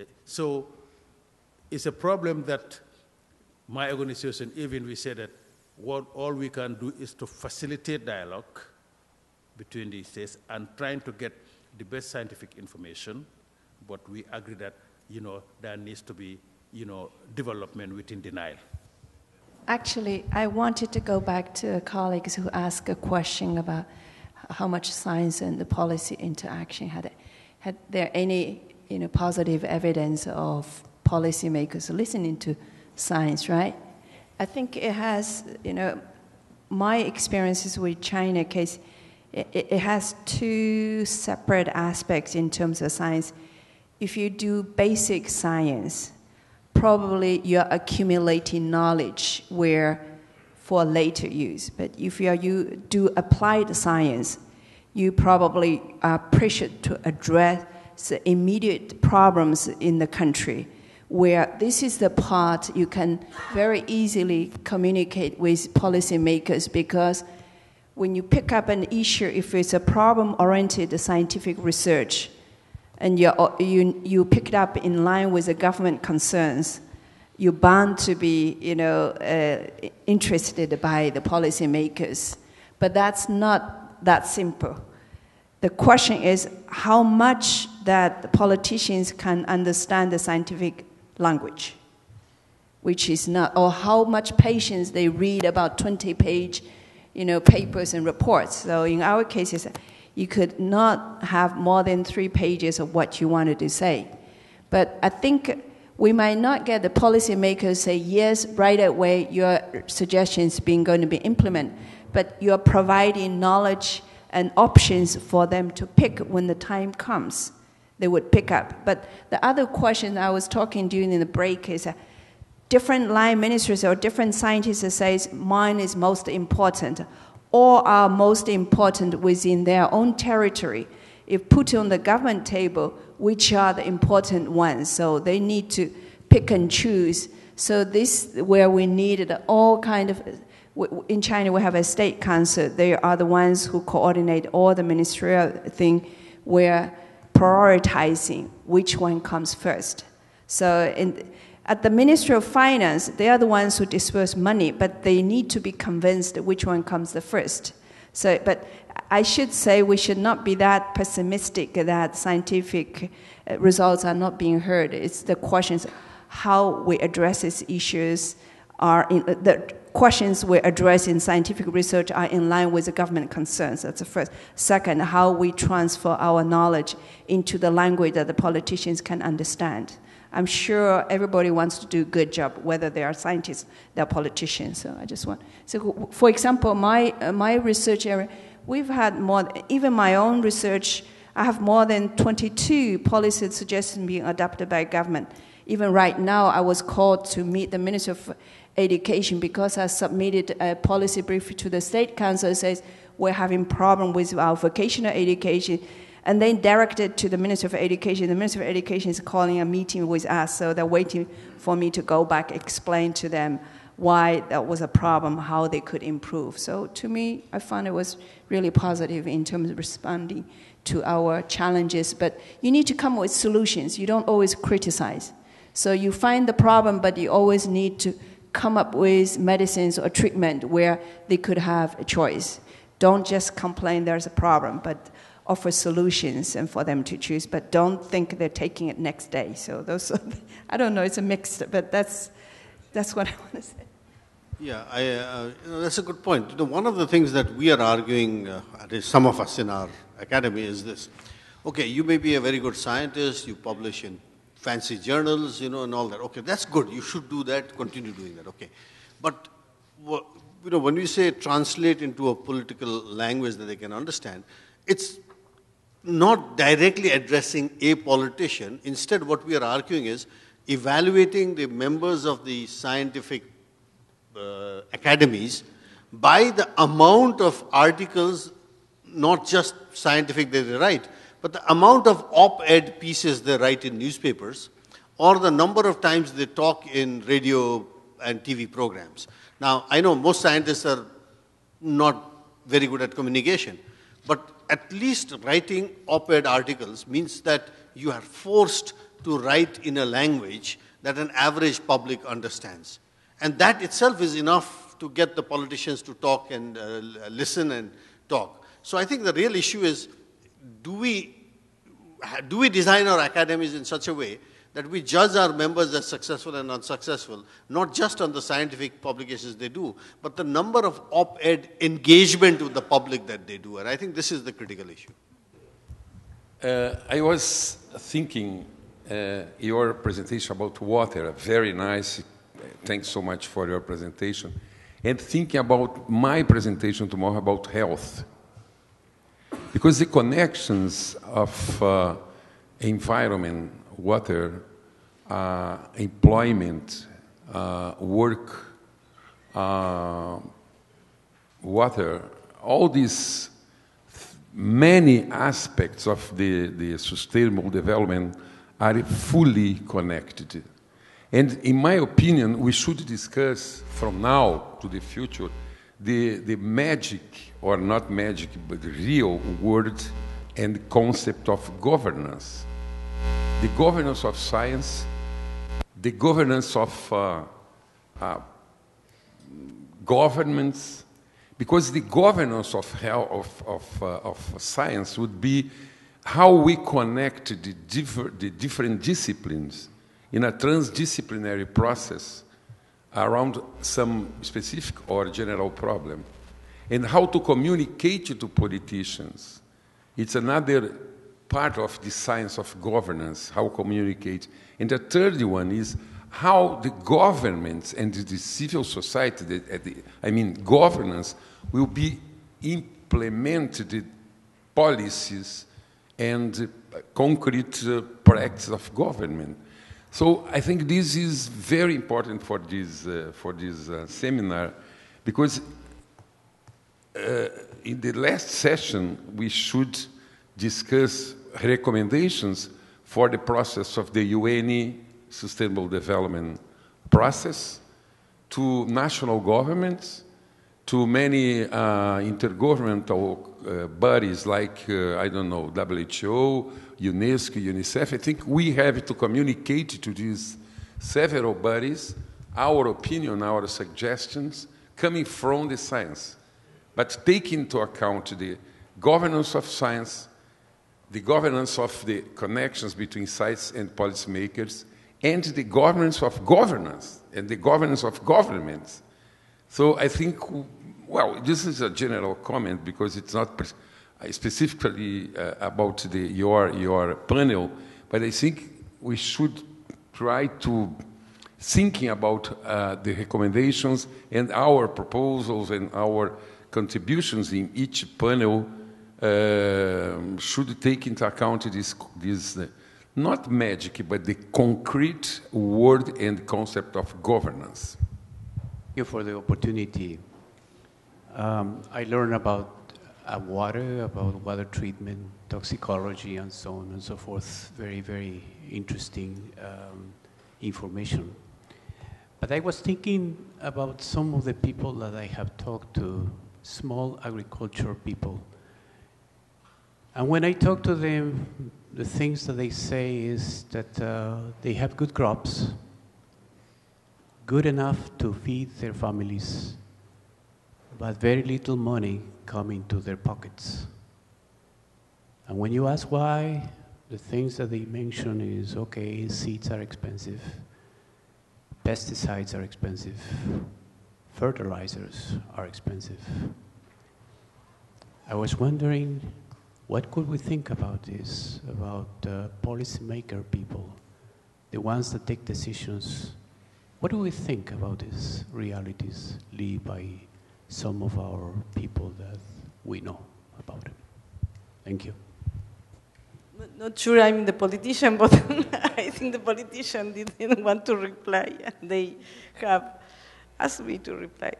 So it's a problem that my organization, even we said that what all we can do is to facilitate dialogue between the states and trying to get the best scientific information, but we agree that, you know, there needs to be, you know, development within the Nile. Actually, I wanted to go back to colleagues who asked a question about how much science and the policy interaction. Had, had there any, you know, positive evidence of policymakers listening to science, right? I think it has, you know, my experiences with China case, it, it has two separate aspects in terms of science. If you do basic science, probably you're accumulating knowledge where for later use. But if you, are, you do applied science, you probably are pressured to address the immediate problems in the country, where this is the part you can very easily communicate with policymakers, because when you pick up an issue, if it's a problem-oriented scientific research, and you, you, you pick it up in line with the government concerns, you're bound to be, you know, uh, interested by the policymakers. But that's not that simple. The question is how much that the politicians can understand the scientific language, which is not, or how much patience they read about twenty-page, you know, papers and reports. So in our cases, you could not have more than three pages of what you wanted to say. But I think we might not get the policymakers say, yes, right away, your suggestions being going to be implemented, but you're providing knowledge and options for them to pick when the time comes. They would pick up. But the other question I was talking during the break is uh, different line ministers or different scientists say mine is most important, or are most important within their own territory. If put on the government table, which are the important ones? So they need to pick and choose. So this where we needed all kind of, in China we have a state council. They are the ones who coordinate all the ministerial thing, where prioritizing which one comes first. So in, at the Ministry of Finance, they are the ones who disperse money, but they need to be convinced which one comes the first. So, but I should say we should not be that pessimistic that scientific results are not being heard. It's the questions how we address these issues are in, the questions we address in scientific research are in line with the government concerns. That's the first. Second, how we transfer our knowledge into the language that the politicians can understand. I'm sure everybody wants to do a good job, whether they are scientists, they are politicians. So I just want. So, for example, my uh, my research area, we've had more. Even my own research, I have more than twenty-two policy suggestions being adopted by government. Even right now, I was called to meet the Minister of Education because I submitted a policy brief to the State Council. It says we're having problem with our vocational education. And then directed to the Minister of Education. The Minister of Education is calling a meeting with us, so they're waiting for me to go back, explain to them why that was a problem, how they could improve. So to me, I found it was really positive in terms of responding to our challenges. But you need to come with solutions. You don't always criticize. So you find the problem, but you always need to come up with medicines or treatment where they could have a choice. Don't just complain there's a problem, but offer solutions and for them to choose, but don't think they're taking it next day. So those, I don't know, it's a mix, but that's that's what I want to say. Yeah, I, uh, you know, that's a good point. You know, one of the things that we are arguing, uh, at least some of us in our academy, is this. Okay, you may be a very good scientist, you publish in fancy journals, you know, and all that. Okay, that's good. You should do that, continue doing that, okay. But, you know, when we say translate into a political language that they can understand, it's not directly addressing a politician. Instead, what we are arguing is evaluating the members of the scientific uh, academies by the amount of articles, not just scientific that they write, but the amount of op-ed pieces they write in newspapers, or the number of times they talk in radio and T V programs. Now, I know most scientists are not very good at communication, but at least writing op-ed articles means that you are forced to write in a language that an average public understands. And that itself is enough to get the politicians to talk and uh, listen and talk. So I think the real issue is, do we, do we design our academies in such a way that we judge our members as successful and unsuccessful, not just on the scientific publications they do, but the number of op-ed engagement with the public that they do. And I think this is the critical issue. Uh, I was thinking uh, your presentation about water, very nice. Thanks so much for your presentation. And thinking about my presentation tomorrow about health. Because the connections of uh, environment, water, uh, employment, uh, work, uh, water, all these many aspects of the, the sustainable development are fully connected. And in my opinion, we should discuss from now to the future the, the magic, or not magic, but the real word and concept of governance. The governance of science, the governance of uh, uh, governments, because the governance of, health, of, of, uh, of science would be how we connect the, differ, the different disciplines in a transdisciplinary process around some specific or general problem, and how to communicate to politicians. It's another part of the science of governance, how communicate. And the third one is how the governments and the civil society, the, the, I mean governance, will be implemented policies and uh, concrete uh, practice of government. So I think this is very important for this, uh, for this uh, seminar, because uh, in the last session we should discuss recommendations for the process of the U N Sustainable Development process to national governments, to many uh, intergovernmental uh, bodies like, uh, I don't know, W H O, UNESCO, UNICEF. I think we have to communicate to these several bodies our opinion, our suggestions, coming from the science, but take into account the governance of science, the governance of the connections between science and policymakers, and the governance of governance, and the governance of governments. So I think, well, this is a general comment because it's not specifically uh, about the, your, your panel, but I think we should try to thinking about uh, the recommendations and our proposals and our contributions in each panel uh, should take into account this, this uh, not magic, but the concrete word and concept of governance. Thank you for the opportunity. Um, I learned about uh, water, about water treatment, toxicology, and so on and so forth. Very, very interesting um, information. But I was thinking about some of the people that I have talked to, small agriculture people. And when I talk to them, the things that they say is that uh, they have good crops, good enough to feed their families, but very little money coming to their pockets. And when you ask why, the things that they mention is, okay, seeds are expensive, pesticides are expensive, fertilizers are expensive. I was wondering, what could we think about this, about uh, policymaker people, the ones that take decisions? What do we think about these realities lived by some of our people that we know about it? Thank you. Not sure I'm the politician, but I think the politician didn't want to reply, and they have asked me to reply.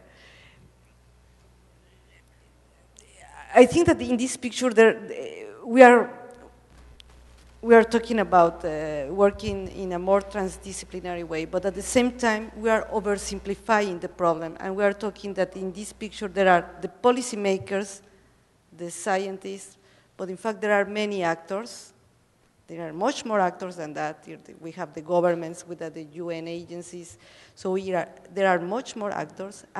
I think that in this picture, there, we are we are talking about uh, working in a more transdisciplinary way, but at the same time, we are oversimplifying the problem, and we are talking that in this picture there are the policymakers, the scientists, but in fact there are many actors. There are much more actors than that. We have the governments with the U N agencies, so we are, there are much more actors, and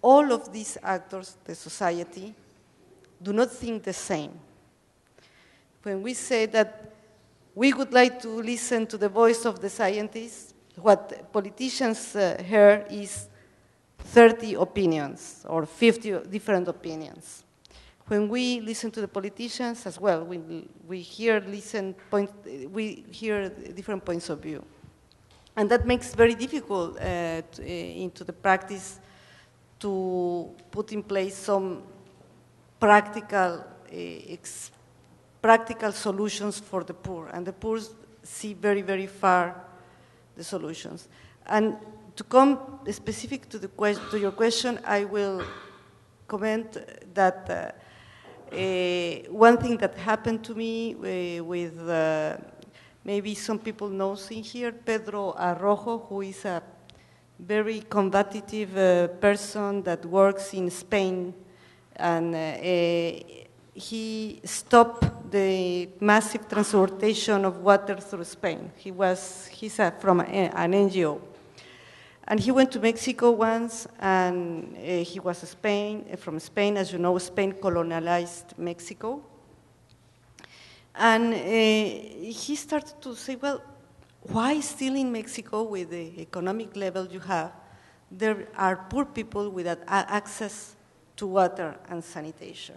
all of these actors, the society, do not think the same. When we say that we would like to listen to the voice of the scientists, what politicians uh, hear is thirty opinions or fifty different opinions. When we listen to the politicians as well, we, we hear listen point, we hear different points of view. And that makes very difficult uh, to, uh, into the practice to put in place some practical, uh, ex practical solutions for the poor. And the poor see very, very far the solutions. And to come specific to, the que to your question, I will comment that uh, uh, one thing that happened to me uh, with uh, maybe some people know in here, Pedro Arrojo, who is a very combative uh, person that works in Spain, and uh, uh, he stopped the massive transportation of water through Spain. He was, he's a, from a, an N G O. And he went to Mexico once, and uh, he was Spain, from Spain. As you know, Spain colonialized Mexico. And uh, he started to say, well, why still in Mexico, with the economic level you have, there are poor people without access to water and sanitation?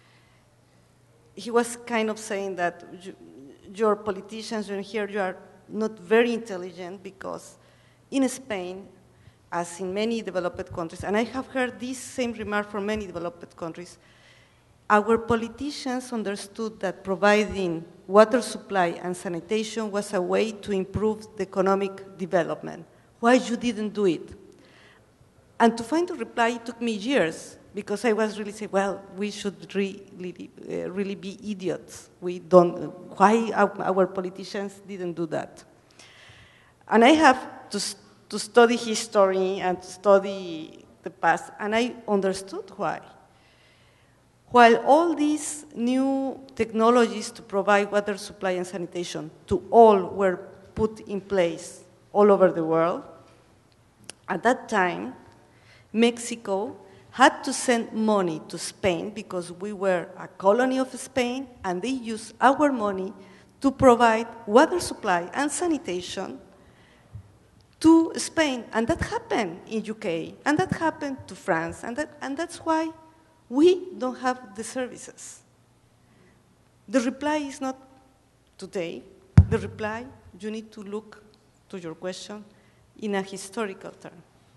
He was kind of saying that you, your politicians in here, you are not very intelligent, because in Spain, as in many developed countries, and I have heard this same remark from many developed countries, our politicians understood that providing water supply and sanitation was a way to improve the economic development. Why you didn't do it? And to find a reply, it took me years, because I was really saying, well, we should really, uh, really be idiots. We don't, why our, our politicians didn't do that? And I have to, to study history and to study the past, and I understood why. While all these new technologies to provide water supply and sanitation to all were put in place all over the world, at that time, Mexico had to send money to Spain, because we were a colony of Spain, and they used our money to provide water supply and sanitation to Spain. And that happened in U K, and that happened to France, and, that, and that's why we don't have the services. The reply is not today. The reply, you need to look to your question in a historical term.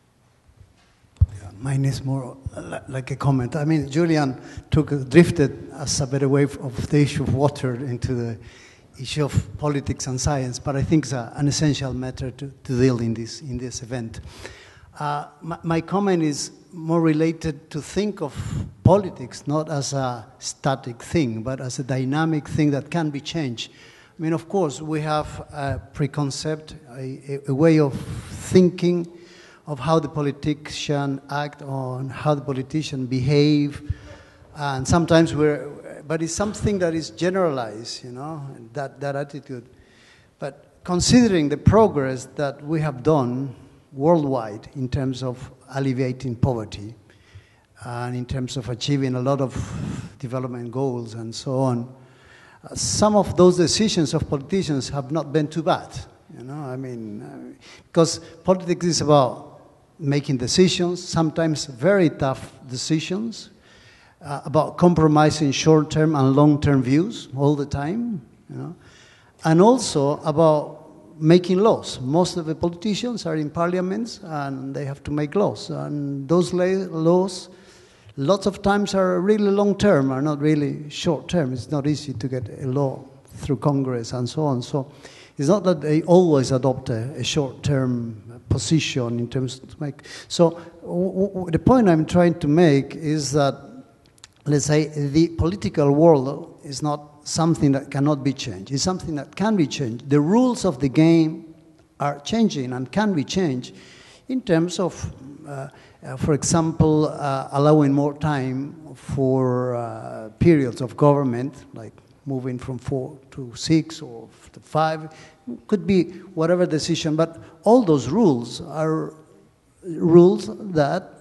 Yeah, mine is more like a comment. I mean, Julian took, drifted as a better way of the issue of water into the issue of politics and science, but I think it's a, an essential matter to, to deal in this, in this event. Uh, my, my comment is more related to think of politics not as a static thing, but as a dynamic thing that can be changed. I mean, of course, we have a preconcept, a, a way of thinking of how the politician act, on how the politician behave, and sometimes we're, but it's something that is generalized, you know, that, that attitude. But considering the progress that we have done worldwide in terms of alleviating poverty and in terms of achieving a lot of development goals and so on, uh, some of those decisions of politicians have not been too bad, you know, I mean, uh, because politics is about making decisions, sometimes very tough decisions, uh, about compromising short-term and long-term views all the time, you know, and also about making laws. Most of the politicians are in parliaments and they have to make laws. And those laws, lots of times are really long-term, are not really short-term. It's not easy to get a law through Congress and so on. So it's not that they always adopt a, a short-term position in terms to make. So w w the point I'm trying to make is that, let's say, the political world is not something that cannot be changed. It's something that can be changed. The rules of the game are changing and can be changed in terms of, uh, uh, for example, uh, allowing more time for uh, periods of government, like moving from four to six or to five. Could be whatever decision, but all those rules are rules that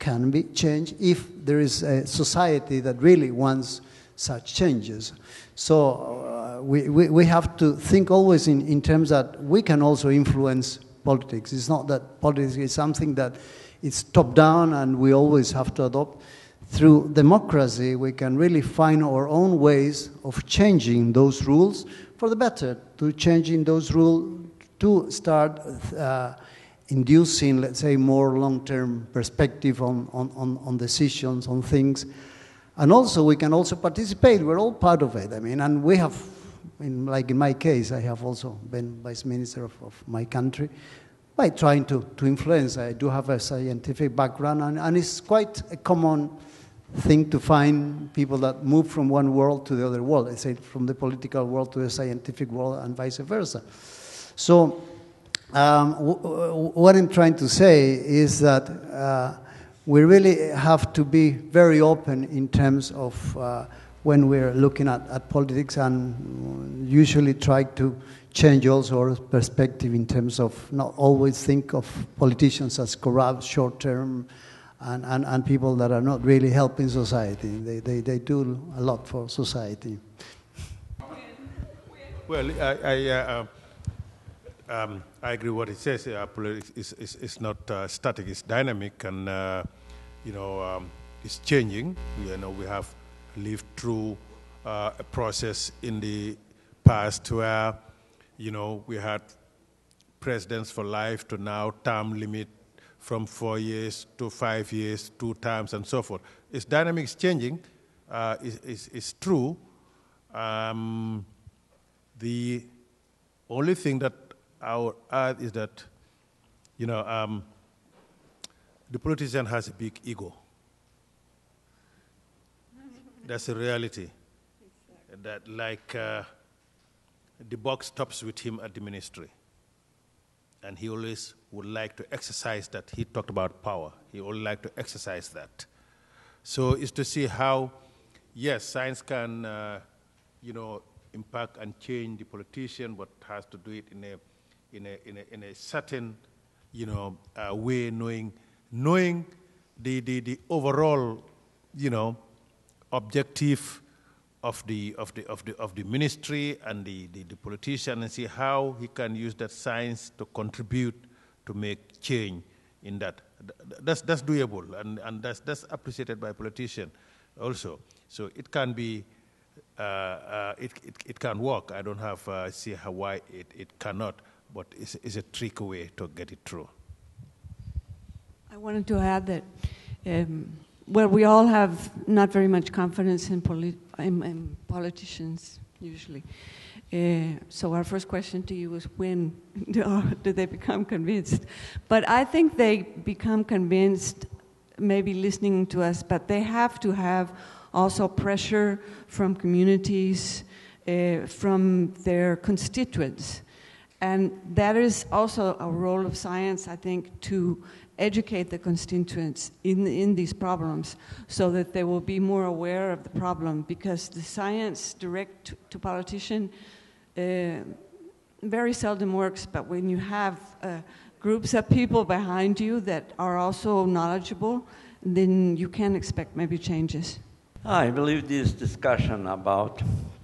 can be changed if there is a society that really wants such changes. So uh, we, we, we have to think always in, in terms that we can also influence politics. It's not that politics is something that is top-down and we always have to adopt. Through democracy, we can really find our own ways of changing those rules for the better, to changing those rules to start uh, inducing, let's say, more long-term perspective on, on, on, on decisions, on things. And also, we can also participate. We're all part of it. I mean, and we have, in, like in my case, I have also been vice minister of, of my country by trying to, to influence. I do have a scientific background, and, and it's quite a common thing to find people that move from one world to the other world, I say from the political world to the scientific world and vice versa. So um, w w what I'm trying to say is that uh, we really have to be very open in terms of uh, when we're looking at, at politics, and usually try to change also our perspective in terms of not always think of politicians as corrupt, short-term, And, and, and people that are not really helping society. They, they, they do a lot for society. Well, I, I, uh, um, I agree what it says. Uh, politics is, is, is not uh, static, it's dynamic, and uh, you know, um, it's changing. We, you know, we have lived through uh, a process in the past where, you know, we had presidents for life to now term limit from four years to five years, two terms, and so forth. Its dynamics changing, uh, is, is, is true. Um, the only thing that I would add is that, you know, um, the politician has a big ego. That's a reality. That, like, uh, the buck stops with him at the ministry. And he always would like to exercise that. He talked about power. He would like to exercise that. So it's to see how, yes, science can, uh, you know, impact and change the politician, but has to do it in a, in a, in a, in a certain, you know, uh, way, knowing, knowing the, the, the overall, you know, objective of the, of the, of the, of the ministry and the, the, the politician, and see how he can use that science to contribute to make change in that. That's, that's doable, and, and that's, that's appreciated by politicians also. So it can be, uh, uh, it, it, it can work. I don't have uh, see how why it, it cannot, but it's, it's a tricky way to get it through. I wanted to add that, um, well, we all have not very much confidence in, polit in, in politicians, usually. Uh, so our first question to you is, when do, uh, do they become convinced? But I think they become convinced, maybe listening to us, but they have to have also pressure from communities, uh, from their constituents. And that is also a role of science, I think, to educate the constituents in, in these problems so that they will be more aware of the problem, because the science direct to, to politician uh, very seldom works, but when you have uh, groups of people behind you that are also knowledgeable, then you can expect maybe changes. I believe this discussion about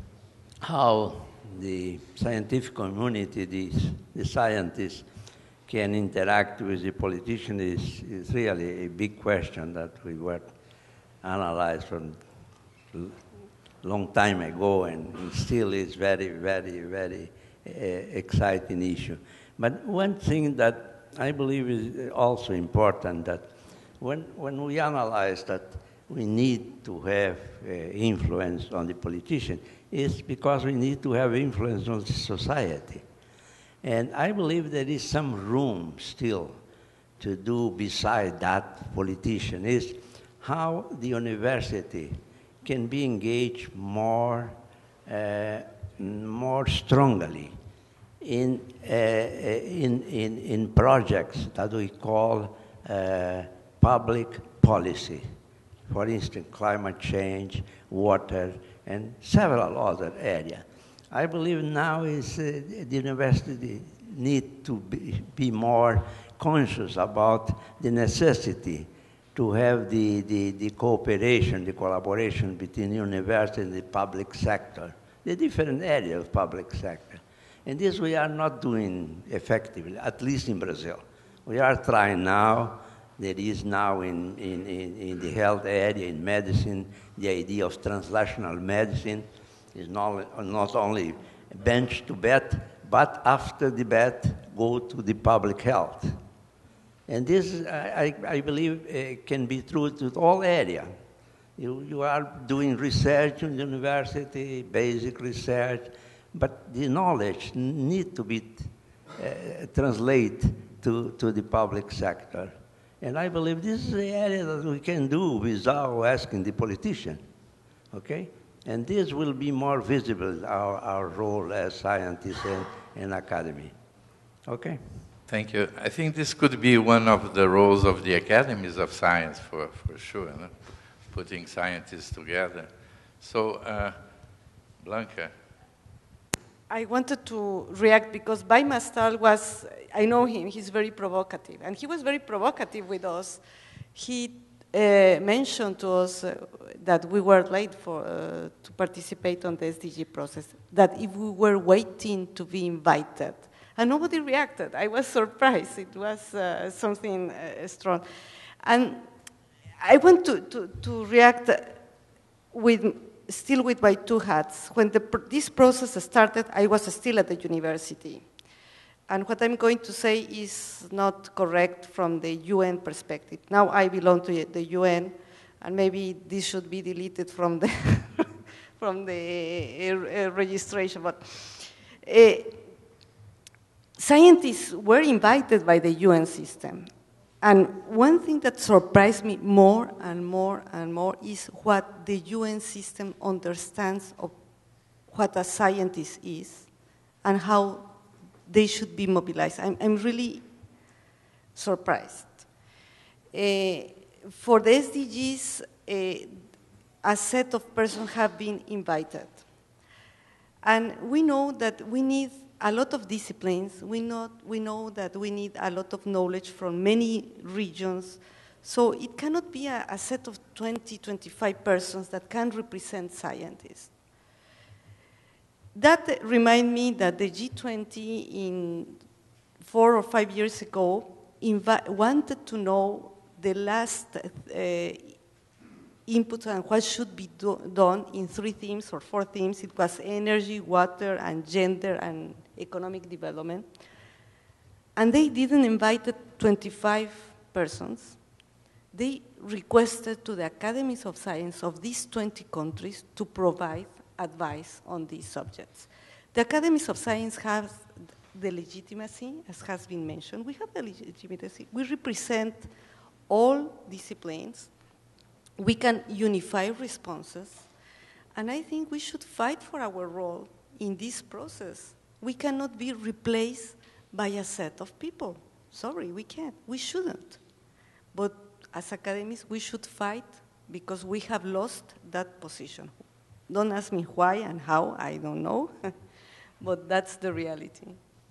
how the scientific community, these, the scientists, can interact with the politician is, is really a big question that we were analyzed from a long time ago, and still is very, very, very uh, exciting issue. But one thing that I believe is also important, that when, when we analyze that we need to have uh, influence on the politician, is because we need to have influence on the society. And I believe there is some room still to do beside that politician, is how the university can be engaged more, uh, more strongly in, uh, in, in, in projects that we call uh, public policy. For instance, climate change, water, and several other areas. I believe now is uh, the university need to be, be more conscious about the necessity to have the, the, the cooperation, the collaboration between university and the public sector, the different areas of public sector. And this we are not doing effectively, at least in Brazil. We are trying now. There is now in, in, in, in the health area, in medicine, the idea of translational medicine is not, not only bench to bed, but after the bed, go to the public health. And this, I, I believe, uh, can be true to all areas. You, you are doing research in the university, basic research, but the knowledge need to be uh, translated to, to the public sector. And I believe this is the area that we can do without asking the politician, okay? And this will be more visible, our, our role as scientists and, and academy, okay? Thank you. I think this could be one of the roles of the academies of science, for, for sure, no? Putting scientists together. So, uh, Blanca. I wanted to react because Bay Mastal was, I know him, he's very provocative, and he was very provocative with us. He uh, mentioned to us uh, that we were late for, uh, to participate on the S D G process, that if we were waiting to be invited, and nobody reacted. I was surprised. It was uh, something uh, strong. And I want to, to, to react with, still with my two hats. When the, this process started, I was still at the university. And what I'm going to say is not correct from the U N perspective. Now I belong to the U N, and maybe this should be deleted from the, from the uh, registration. But uh, scientists were invited by the U N system. And one thing that surprised me more and more and more is what the U N system understands of what a scientist is and how they should be mobilized. I'm, I'm really surprised. Uh, for the S D Gs, uh, a set of persons have been invited. And we know that we need a lot of disciplines. We know, we know that we need a lot of knowledge from many regions. So it cannot be a, a set of twenty, twenty-five persons that can represent scientists. That reminds me that the G twenty in four or five years ago wanted to know the last uh, input and what should be do done in three themes or four themes. It was energy, water, and gender and economic development. And they didn't invite twenty-five persons. They requested to the academies of science of these twenty countries to provide advice on these subjects. The academies of science have the legitimacy, as has been mentioned. We have the legitimacy. We represent all disciplines. We can unify responses. And I think we should fight for our role in this process. We cannot be replaced by a set of people. Sorry, we can't. We shouldn't. But as academies, we should fight because we have lost that position. Don't ask me why and how, I don't know, but that's the reality.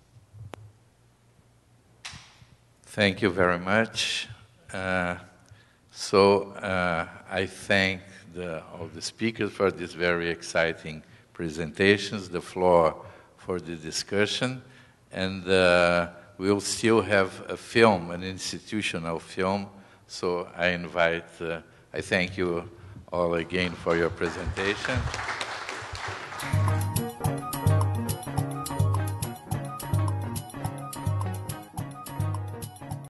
Thank you very much. Uh, so uh, I thank the, all the speakers for these very exciting presentations, the floor for the discussion, and uh, we'll still have a film, an institutional film, so I invite, uh, I thank you all again for your presentation.